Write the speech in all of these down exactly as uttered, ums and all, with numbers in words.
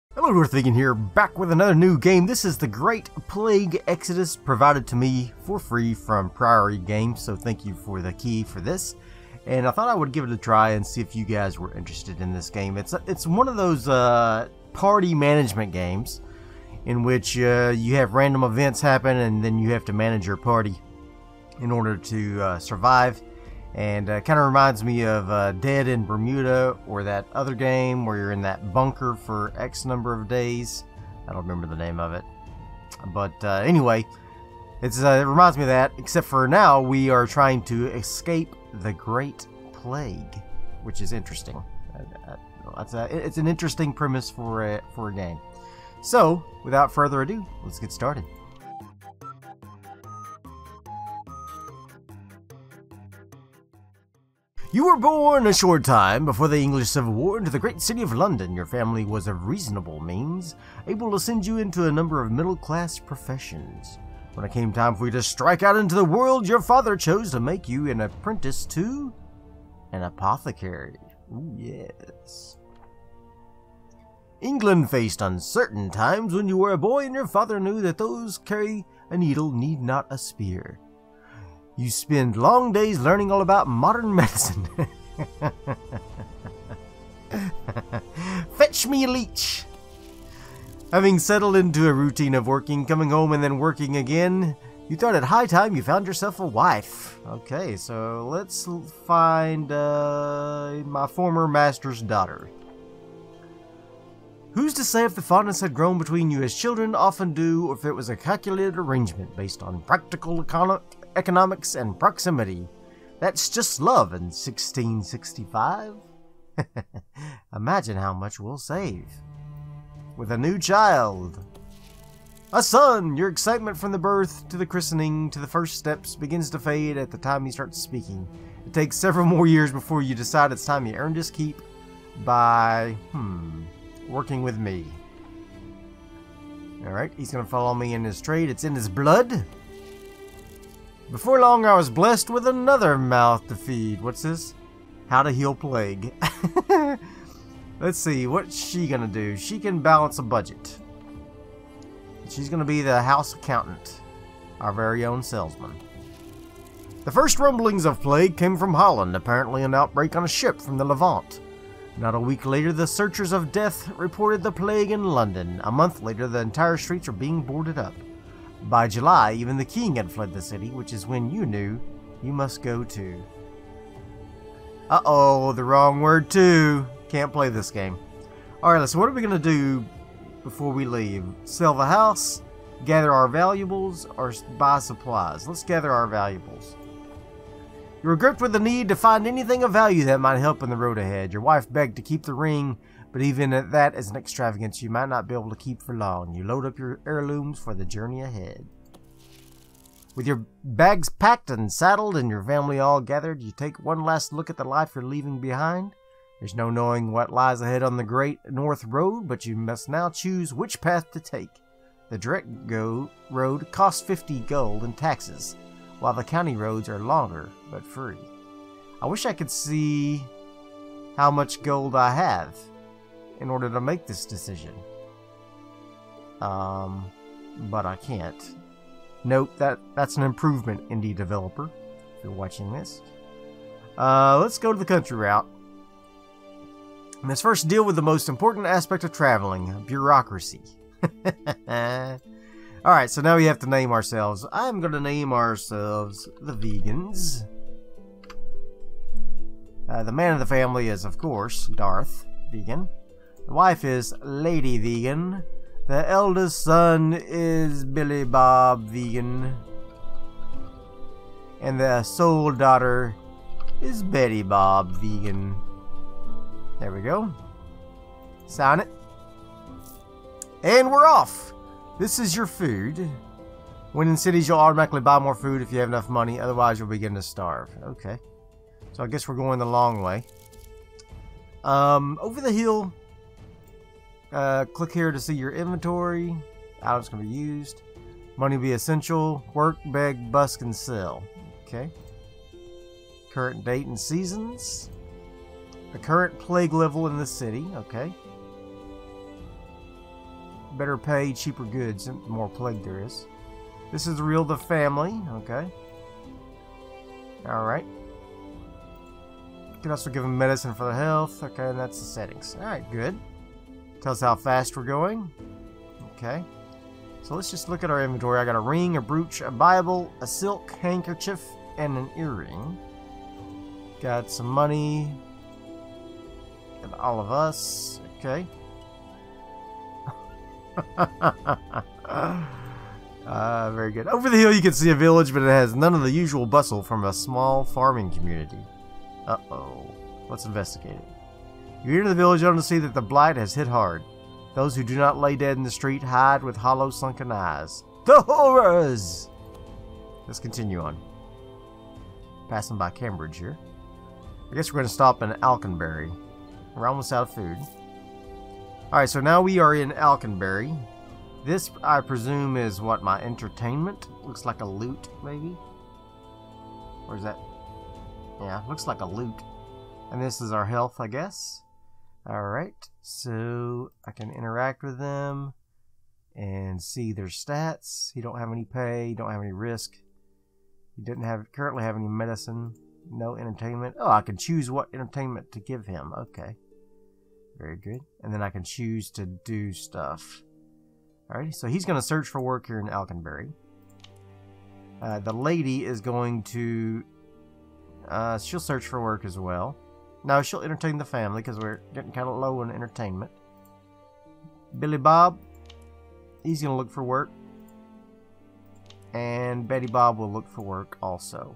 Hello, Darthvegan here, back with another new game. This is the Great Plague Exodus, provided to me for free from Priority Games, so thank you for the key for this. And I thought I would give it a try and see if you guys were interested in this game. It's it's one of those uh, party management games in which uh, you have random events happen and then you have to manage your party in order to uh, survive. And uh, kind of reminds me of uh, Dead in Bermuda, or that other game where you're in that bunker for X number of days. I don't remember the name of it. But uh, anyway, it's, uh, it reminds me of that, except for now we are trying to escape the Great Plague, which is interesting. Uh, it's, a, it's an interesting premise for a, for a game. So, without further ado, let's get started. You were born a short time before the English Civil War into the great city of London. Your family was of reasonable means, able to send you into a number of middle-class professions. When it came time for you to strike out into the world, your father chose to make you an apprentice to an apothecary. Ooh, yes. England faced uncertain times when you were a boy, and your father knew that those carry a needle need not a spear. You spend long days learning all about modern medicine. Fetch me a leech. Having settled into a routine of working, coming home, and then working again, you thought at high time you found yourself a wife. Okay, so let's find uh, my former master's daughter. Who's to say if the fondness had grown between you as children often do, or if it was a calculated arrangement based on practical econo economics and proximity? That's just love in sixteen sixty-five. Imagine how much we'll save. With a new child. A son! Your excitement from the birth to the christening to the first steps begins to fade at the time he starts speaking. It takes several more years before you decide it's time you earned his keep by, hmm, working with me. Alright, he's gonna follow me in his trade. It's in his blood. Before long, I was blessed with another mouth to feed. What's this? How to heal plague. Let's see, what's she gonna do? She can balance a budget. She's gonna be the house accountant, our very own salesman. The first rumblings of plague came from Holland, apparently an outbreak on a ship from the Levant. Not a week later, the searchers of death reported the plague in London. A month later, the entire streets were being boarded up. By July, even the king had fled the city, which is when you knew you must go too. Uh-oh, the wrong word too. Can't play this game. Alright, so what are we going to do before we leave? Sell the house, gather our valuables, or buy supplies? Let's gather our valuables. You were gripped with the need to find anything of value that might help in the road ahead. Your wife begged to keep the ring, but even at that as an extravagance you might not be able to keep for long. You load up your heirlooms for the journey ahead. With your bags packed and saddled and your family all gathered, you take one last look at the life you're leaving behind. There's no knowing what lies ahead on the Great North Road, but you must now choose which path to take. The direct go road costs fifty gold in taxes, while the county roads are longer but free. I wish I could see how much gold I have in order to make this decision. Um, but I can't. Nope, that, that's an improvement, indie developer, if you're watching this. Uh, let's go to the country route. Let's first deal with the most important aspect of traveling, bureaucracy. Alright, so now we have to name ourselves. I'm going to name ourselves the Vegans. Uh, the man of the family is, of course, Darthvegan. The wife is Lady Vegan. The eldest son is Billy Bob Vegan. And the sole daughter is Betty Bob Vegan. There we go. Sign it. And we're off! This is your food. When in cities, you'll automatically buy more food if you have enough money. Otherwise, you'll begin to starve. Okay. So I guess we're going the long way. Um, over the hill... Uh, click here to see your inventory. Items can be used. Money be essential. Work, beg, busk, and sell. Okay. Current date and seasons. The current plague level in the city. Okay. Better pay, cheaper goods, and the more plague there is. This is real the family. Okay. Alright. You can also give them medicine for the health. Okay, and that's the settings. Alright, good. Tells how fast we're going. Okay. So let's just look at our inventory. I got a ring, a brooch, a Bible, a silk handkerchief, and an earring. Got some money. And all of us. Okay. uh, very good. Over the hill you can see a village, but it has none of the usual bustle from a small farming community. Uh-oh. Let's investigate it. You enter the village only to see that the blight has hit hard. Those who do not lay dead in the street hide with hollow, sunken eyes. The horrors! Let's continue on. Passing by Cambridge here. I guess we're going to stop in Alconbury. We're almost out of food. Alright, so now we are in Alconbury. This, I presume, is what, my entertainment? Looks like a loot, maybe? Or is that... Yeah, looks like a loot. And this is our health, I guess. Alright, so I can interact with them and see their stats. You don't have any pay, you don't have any risk. You didn't have currently have any medicine, no entertainment. Oh, I can choose what entertainment to give him. Okay. Very good. And then I can choose to do stuff. Alright, so he's going to search for work here in Alconbury. Uh, the lady is going to... Uh, she'll search for work as well. No, she'll entertain the family because we're getting kind of low on entertainment. Billy Bob, he's going to look for work. And Betty Bob will look for work also.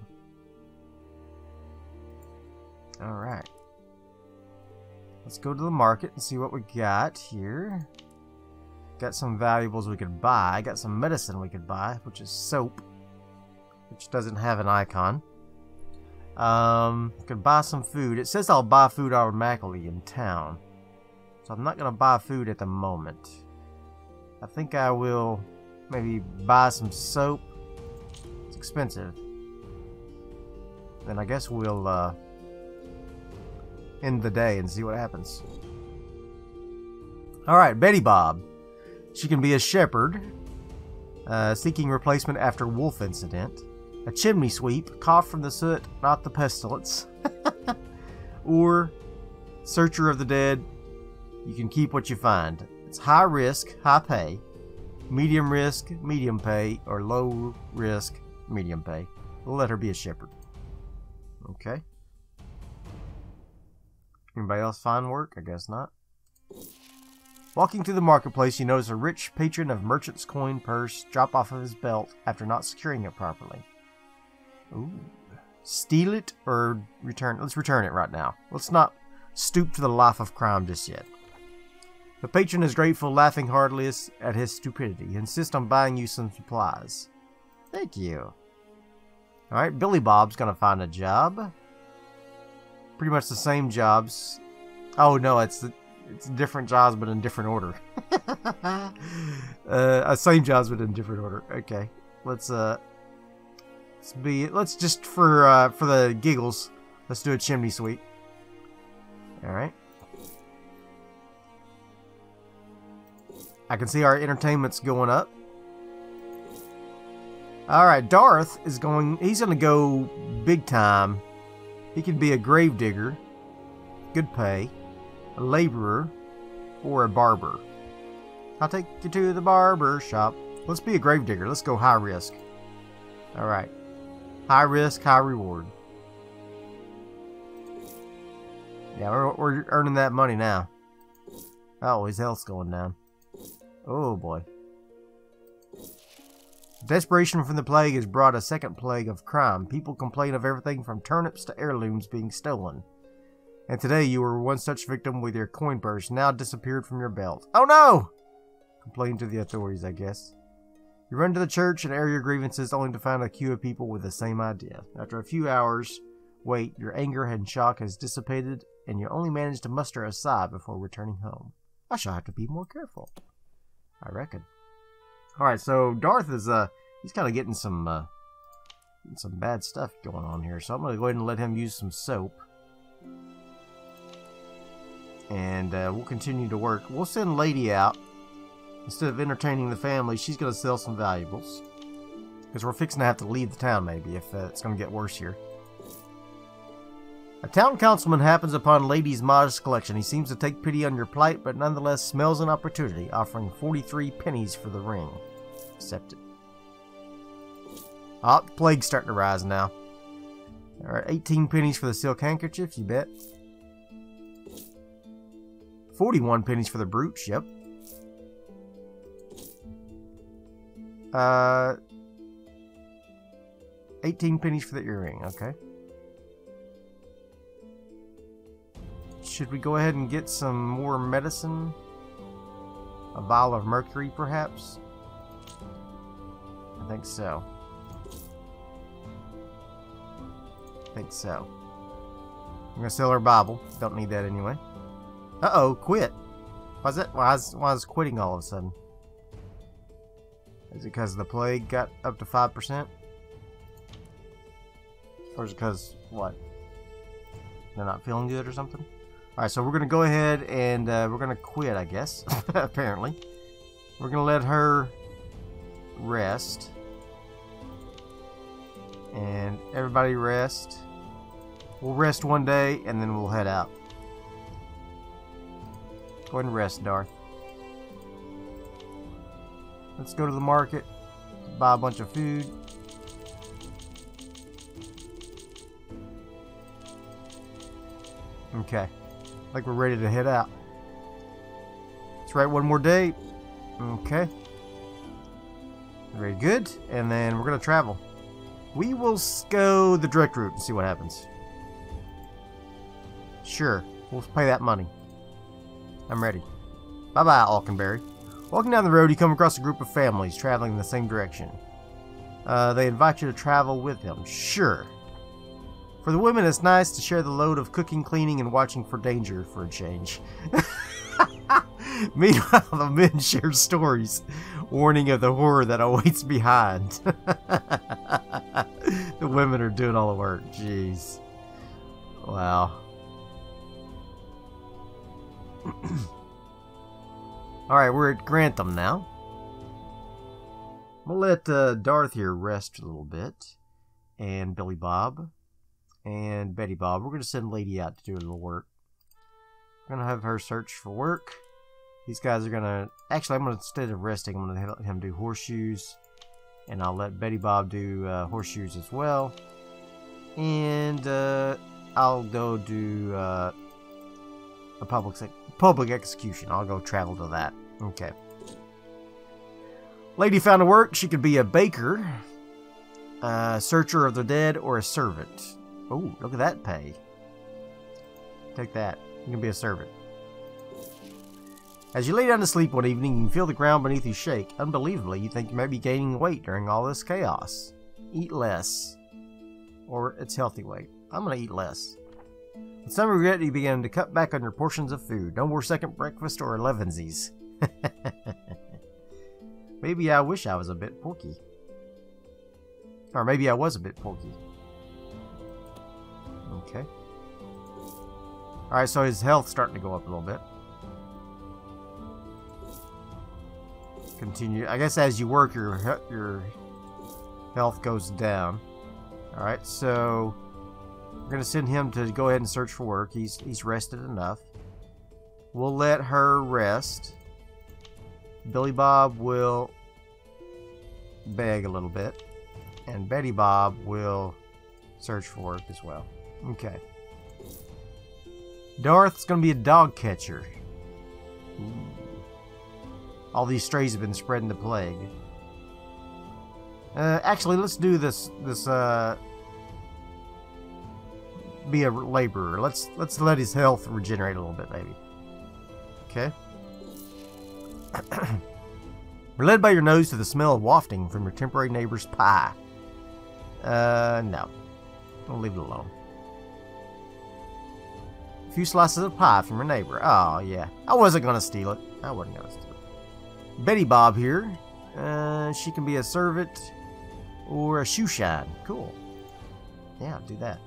Alright. Let's go to the market and see what we got here. Got some valuables we could buy. Got some medicine we could buy, which is soap. Which doesn't have an icon. Um, could buy some food. It says I'll buy food automatically in town. So I'm not going to buy food at the moment. I think I will maybe buy some soap. It's expensive. Then I guess we'll uh, end the day and see what happens. Alright, Betty Bob. She can be a shepherd. Uh, seeking replacement after wolf incident. A chimney sweep, cough from the soot, not the pestilence. Or searcher of the dead, you can keep what you find. It's high risk, high pay, medium risk, medium pay, or low risk, medium pay. We'll let her be a shepherd. Okay. Anybody else find work? I guess not. Walking through the marketplace, you notice a rich patron of merchant's coin purse drop off of his belt after not securing it properly. Ooh. Steal it or return? Let's return it right now. Let's not stoop to the life of crime just yet. The patron is grateful, laughing heartily at his stupidity. He insists on buying you some supplies. Thank you. Alright, Billy Bob's gonna find a job. Pretty much the same jobs. Oh no, it's the, it's different jobs but in different order. uh, same jobs but in different order. Okay, let's uh. Let's be. Let's just for uh, for the giggles. Let's do a chimney sweep. All right. I can see our entertainment's going up. All right, Darth is going. He's gonna go big time. He can be a grave digger, good pay, a laborer, or a barber. I'll take you to the barber shop. Let's be a grave digger. Let's go high risk. All right. High risk, high reward. Yeah, we're, we're earning that money now. Oh, his health's going down. Oh, boy. Desperation from the plague has brought a second plague of crime. People complain of everything from turnips to heirlooms being stolen. And today you were one such victim with your coin purse now disappeared from your belt. Oh, no! Complain to the authorities, I guess. You run to the church and air your grievances only to find a queue of people with the same idea. After a few hours wait, your anger and shock has dissipated and you only manage to muster a sigh before returning home. I shall have to be more careful, I reckon. Alright, so Darth is, uh, he's kind of getting some, uh, getting some bad stuff going on here. So I'm going to go ahead and let him use some soap. And uh, we'll continue to work. We'll send Lady out. Instead of entertaining the family, she's going to sell some valuables. Because we're fixing to have to leave the town, maybe, if uh, it's going to get worse here. A town councilman happens upon Lady's modest collection. He seems to take pity on your plight, but nonetheless smells an opportunity, offering forty-three pennies for the ring. Accepted. Oh, the plague's starting to rise now. Alright, eighteen pennies for the silk handkerchief, you bet. forty-one pennies for the brooch, yep. Uh, eighteen pennies for the earring, okay. Should we go ahead and get some more medicine? A vial of mercury, perhaps? I think so. I think so. I'm gonna sell our Bible. Don't need that anyway. Uh-oh, quit. Why's that? Why is, why is quitting all of a sudden? Is it because the plague got up to five percent? Or is it because, what? They're not feeling good or something? Alright, so we're going to go ahead and uh, we're going to quit, I guess. Apparently. We're going to let her rest. And everybody rest. We'll rest one day and then we'll head out. Go ahead and rest, Darth. Let's go to the market. Buy a bunch of food. Okay. Like we're ready to head out. Let's write one more day. Okay. Very good. And then we're going to travel. We will go the direct route and see what happens. Sure. We'll pay that money. I'm ready. Bye-bye, Alkenberry. Walking down the road, you come across a group of families traveling in the same direction. Uh, they invite you to travel with them. Sure. For the women, it's nice to share the load of cooking, cleaning, and watching for danger for a change. Meanwhile, the men share stories, warning of the horror that awaits behind. The women are doing all the work. Jeez. Wow. Alright, we're at Grantham now. We'll let uh, Darth here rest a little bit. And Billy Bob. And Betty Bob. We're going to send Lady out to do a little work. We're going to have her search for work. These guys are going to... Actually, I'm going to, instead of resting, I'm going to let him do horseshoes. And I'll let Betty Bob do uh, horseshoes as well. And uh, I'll go do uh, a public, public execution. I'll go travel to that. Okay. Lady found a work. She could be a baker, a searcher of the dead, or a servant. Oh, look at that pay. Take that. You can be a servant. As you lay down to sleep one evening, you can feel the ground beneath you shake. Unbelievably, you think you may be gaining weight during all this chaos. Eat less. Or it's healthy weight. I'm going to eat less. With some regret, you begin to cut back on your portions of food. No more second breakfast or elevensies. Maybe I wish I was a bit porky. Or maybe I was a bit porky. Okay. Alright, so his health's starting to go up a little bit. Continue. I guess as you work, your your health goes down. Alright, so we're going to send him to go ahead and search for work. He's, he's rested enough. We'll let her rest. Billy Bob will beg a little bit. And Betty Bob will search for work as well. Okay. Darth's going to be a dog catcher. Ooh. All these strays have been spreading the plague. Uh, actually, let's do this. This uh, be a laborer. Let's let's let his health regenerate a little bit, maybe. Okay. We're led by your nose to the smell of wafting from your temporary neighbor's pie. Uh, no. We'll leave it alone. A few slices of pie from your neighbor. Oh, yeah. I wasn't going to steal it. I wasn't going to steal it. Betty Bob here. Uh, she can be a servant or a shoe shine. Cool. Yeah, do that.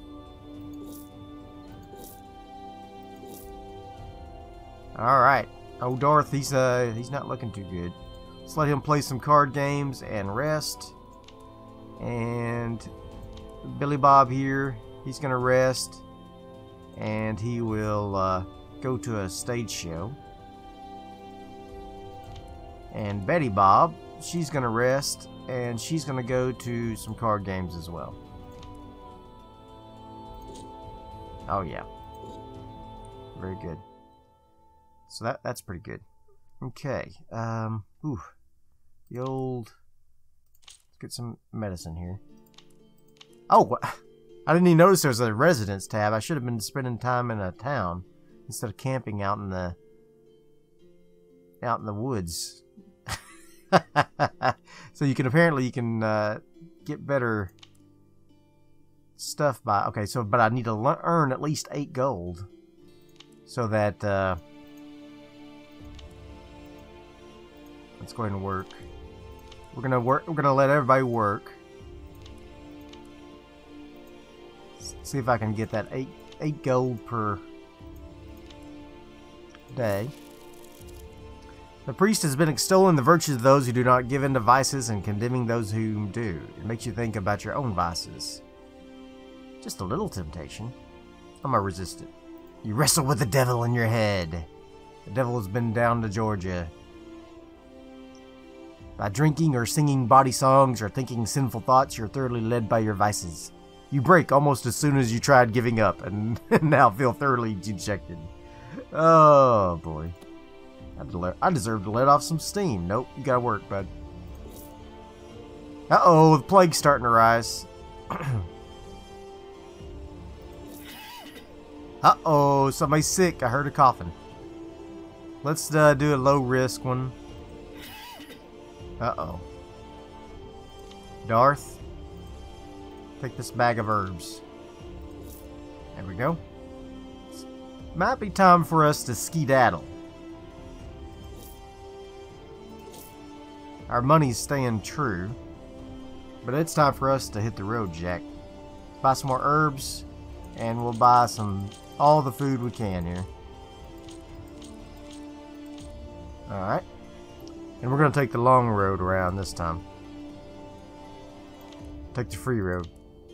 Alright. Oh, Darth, he's uh, he's not looking too good. Let's let him play some card games and rest. And Billy Bob here, he's gonna rest, and he will uh, go to a stage show. And Betty Bob, she's gonna rest, and she's gonna go to some card games as well. Oh yeah, very good. So that that's pretty good. Okay, um, ooh, the old. Let's get some medicine here. Oh, I didn't even notice there was a residence tab. I should have been spending time in a town instead of camping out in the out in the woods. So you can apparently you can uh, get better stuff by okay. So but I need to earn at least eight gold so that uh, it's going to work. We're gonna work. We're gonna let everybody work. See if I can get that eight eight gold per day. The priest has been extolling the virtues of those who do not give in to vices and condemning those who do. It makes you think about your own vices. Just a little temptation. I'm gonna resist it. You wrestle with the devil in your head. The devil has been down to Georgia. By drinking or singing bawdy songs or thinking sinful thoughts, you're thoroughly led by your vices. You break almost as soon as you tried giving up, and now feel thoroughly dejected. Oh, boy. I deserve to let off some steam. Nope, you gotta work, bud. Uh-oh, the plague's starting to rise. Uh-oh, somebody's sick. I heard a coughing. Let's uh, do a low-risk one. Uh-oh. Darth, take this bag of herbs. There we go. Might be time for us to skedaddle. Our money's staying true, but it's time for us to hit the road, Jack. Buy some more herbs, and we'll buy some all the food we can here. Alright. And we're going to take the long road around this time. Take the free road.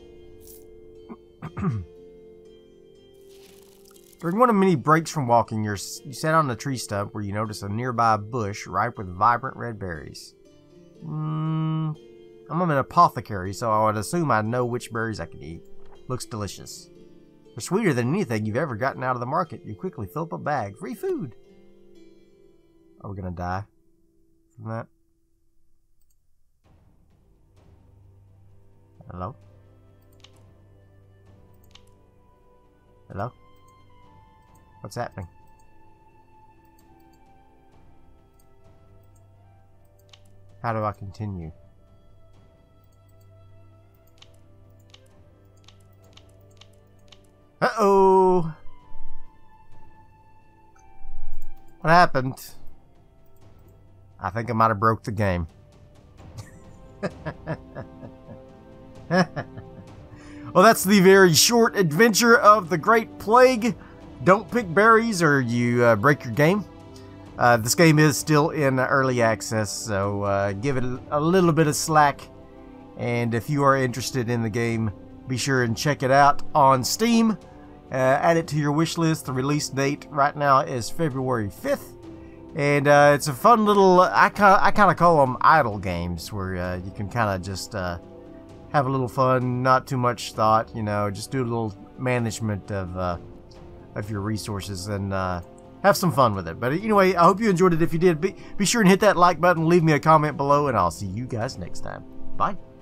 During one of many breaks from walking, you're, you sat on a tree stump where you notice a nearby bush ripe with vibrant red berries. Mm, I'm an apothecary, so I would assume I know which berries I can eat. Looks delicious. They're sweeter than anything you've ever gotten out of the market. You quickly fill up a bag. Free food. Are we going to die from that? Hello? Hello? What's happening? How do I continue? Uh-oh! What happened? I think I might have broke the game. Well, that's the very short adventure of the Great Plague. Don't pick berries or you uh, break your game. Uh, this game is still in early access, so uh, give it a little bit of slack. And if you are interested in the game, be sure and check it out on Steam. Uh, add it to your wish list. The release date right now is February fifth. And uh, it's a fun little, I kind I kind of call them idle games, where uh, you can kind of just uh, have a little fun, not too much thought, you know, just do a little management of, uh, of your resources and uh, have some fun with it. But anyway, I hope you enjoyed it. If you did, be, be sure and hit that like button, leave me a comment below, and I'll see you guys next time. Bye.